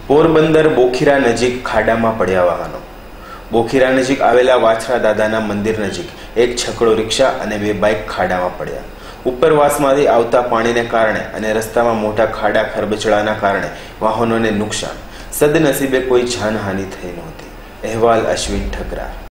પોરબંદર બોખીરા નજીક ખાડામાં પડ્યા વાહનો। બોખીરા નજીક આવેલા વાછરા દાદાના મંદિર નજીક એક છકડો રિક્ષા અને બે બાઇક ખાડામાં પડ્યા। ઉપરવાસમાંથી આવતા પાણીને કારણે અને રસ્તામાં મોટા ખાડા ખરબચડાના કારણે વાહનોને નુકસાન। સદનસીબે કોઈ જાનહાનિ થઈ નહોતી। અહેવાલ અશ્વિન ઠકરા।